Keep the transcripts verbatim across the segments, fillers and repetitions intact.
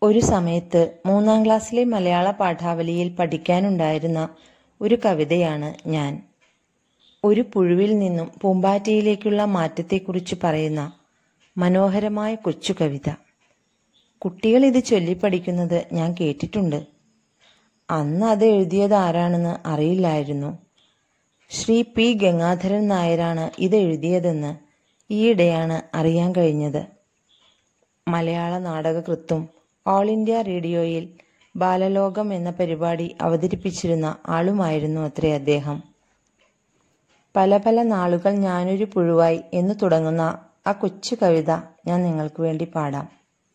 ഒരു സമയത്ത് മൂന്നാം ക്ലാസ്സിലെ മലയാള പാഠാവലിയിൽ പഠിക്കാനുണ്ടായിരുന്ന ഒരു കവിതയാണ് ഞാൻ. ഒരു പുഴുവിൽ നിന്നും പൂമ്പാറ്റയിലേക്കുള്ള മാറ്റത്തെക്കുറിച്ച് പറയുന്ന മനോഹരമായ കൊച്ചു കവിത. കുട്ടികൾ ഇത് ചൊല്ലിപ്പഠിക്കുന്നത് ഞാൻ കേട്ടിട്ടുണ്ട്. അന്ന് അത് എഴുതിയത് ആരാണെന്ന് അറിയില്ലായിരുന്നു. ശ്രീ പി ഗംഗാധരൻ നായരാണ് ഇത് എഴുതിയതെന്ന് ഈയിടെയാണ് അറിയാൻ കഴിഞ്ഞത്. മലയാള നാടകകൃത്തും ഓൾ ഇന്ത്യ റേഡിയോയിൽ ബാലലോകം എന്ന പരിപാടി അവതരിപ്പിച്ചിരുന്ന ആളുമായിരുന്നു അത്രേ അദ്ദേഹം. പല പല നാളുകൾ ഞാനൊരു പുഴുവായി എന്ന് തുടങ്ങുന്ന ആ കൊച്ചു കവിത ഞാൻ നിങ്ങൾക്ക് വേണ്ടി പാടാം.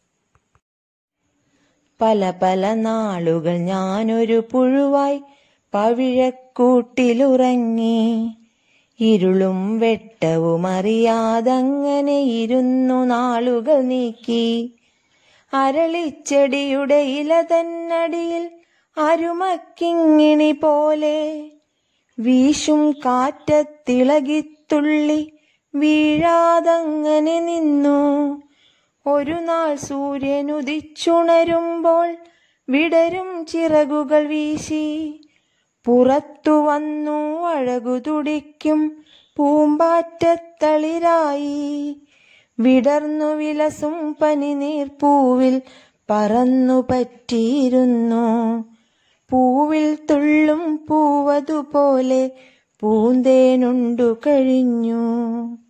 പല പല നാളുകൾ ഞാനൊരു പുഴുവായി പവിഴക്കൂട്ടിലുറങ്ങി, ഇരുളും വെട്ടവും അറിയാതങ്ങനെ ഇരുന്നു നാളുകൾ നീക്കി. അരളിച്ചെടിയുടെ ഇല തന്നടിയിൽ അരുമക്കിങ്ങിണി പോലെ വീശും കാറ്റത്തിളകിത്തുള്ളി വീഴാതങ്ങനെ നിന്നു. ഒരു നാൾ സൂര്യനുദിച്ചുണരുമ്പോൾ വിടരും ചിറകുകൾ വീശി പുറത്തു വന്നു അഴകു തുടിക്കും പൂമ്പാറ്റത്തളിരായി. വിടർന്നു വിലസും പനിനീർപ്പൂവിൽ പറന്നു പറ്റിയിരുന്നു. പൂവിൽ തുള്ളും പൂവതുപോലെ പൂന്തേനുണ്ടു കഴിഞ്ഞു.